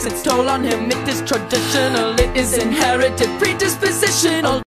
takes its toll on him. It is traditional, it is inherited predisposition.